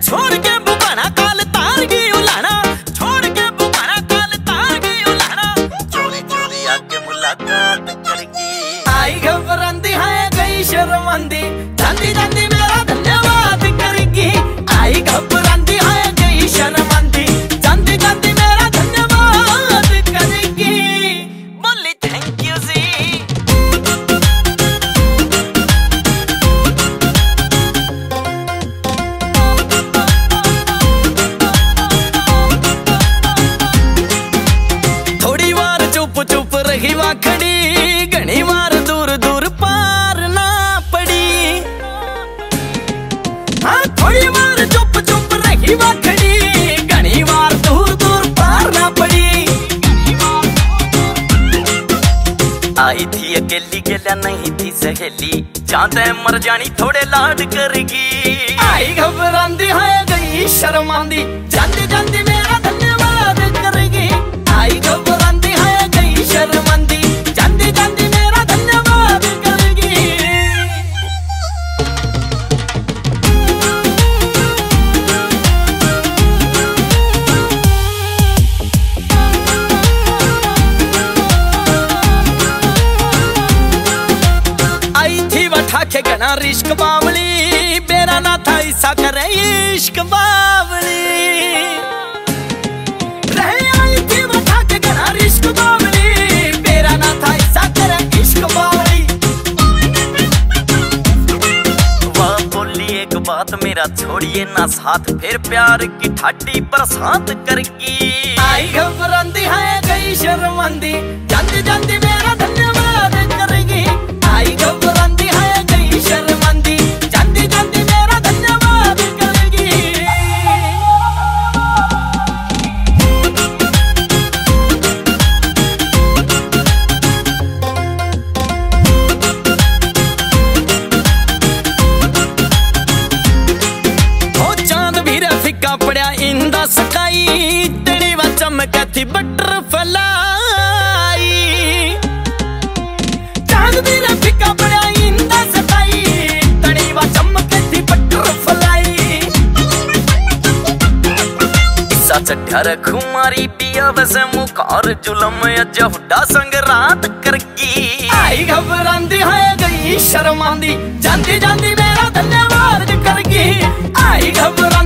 छोड़ के बुकाना काल तार की उलाना, छोड़ के बुकाना काल तार की उलाना, चोरी चोरी आके मुलाकात करगी। आई घबरांदी है गई शर्मांदी, जांदी जांदी मेरा धन्यवाद करगी। आई घबरांदी है गई शर्मांदी, जांदी जांदी मेरा धन्यवाद करगी। बोली थैंक यू जी। थोड़ी बार चुप चुप रही वाखड़ी, घनी बार दूर दूर पार ना पड़ी। हाँ थोड़ी बार चुप चुप रही वाखड़ी, घनी बार दूर दूर पार ना पड़ी। आई थी अकेली गेला नहीं थी सहेली, जाते मर जानी थोड़े लाड करगी। आई घबरांदी है गई शर्मांदी, जांदी जांदी मेरा धन्यवाद करगी। आई घबरांदी है गई शर्मांदी, जांदी जांदी मेरा धन्यवाद करगी। आई थी बैठा के गना रिश्क बावली, बेरा ना था ऐसा करे इश्क बावली। इश्क बावली मेरा ना था ऐसा करे इश्क बावली। वाह बोली एक बात मेरा छोड़िए ना साथ, फिर प्यार की ठाटी बरसात करगी। आई घबरांदी है गई शर्मांदी, जांदी जांदी मेरा धन्यवाद करेगी। आई घबरांदी है गई शर्मांदी, जांदी जांदी मेरा धन्यवाद करेगी। पड़ा इंदा सकाई, तेरी वा चमके थी बटरफ्लाई। चांद भी रे फिका पड़ा इंदा सकाई, तेरी वा चमके थी बटरफ्लाई। इसा चढ़ा रखू मारी पिया वैसे मुखार जुलम अजा हुड्डा संग रात करगी। आई घबरांदी है गई शर्मांदी, जांदी जांदी मेरा धन्यवाद करगी। आई घबरा